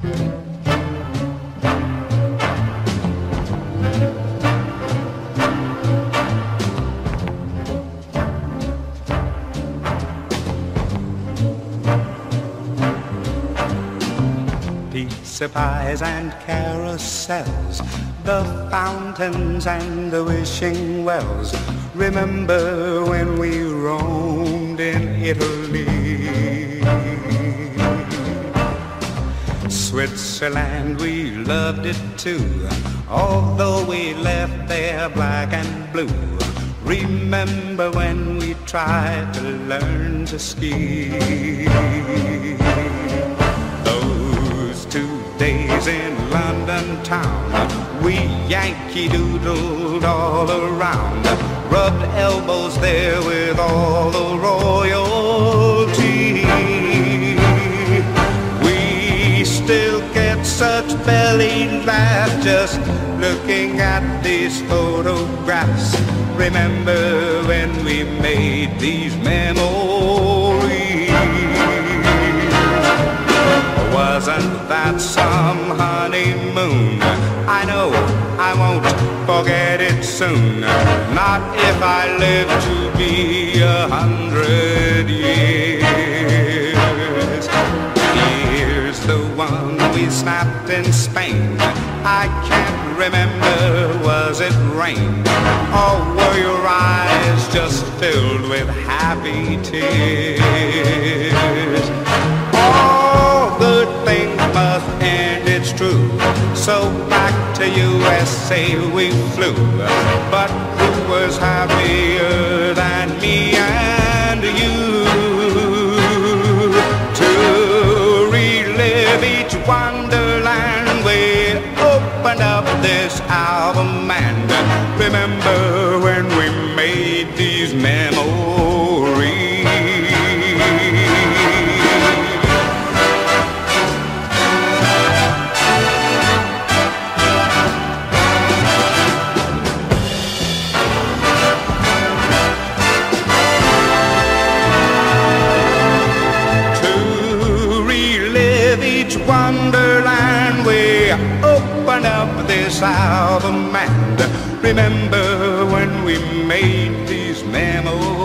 Pizza pies and carousels, the fountains and the wishing wells. Remember when we roamed in Italy? Switzerland, we loved it too, although we left there black and blue. Remember when we tried to learn to ski? Those 2 days in London town, we Yankee doodled all around, rubbed elbows there with all the royalty. We still get such belly laughs just looking at these photographs. Remember when we made these memories? Wasn't that some honeymoon? I know I won't forget it soon, not if I live to be 100 years. Here's the one we snapped in Spain. I can't remember, was it rain? Or were your eyes just filled with happy tears? All good things must end, it's true. So back to USA we flew. But who was happier than me and you? To relive each wonderland, we opened up this album and remember when we made these memories. Wonderland, we open up this album and remember when we made these memories.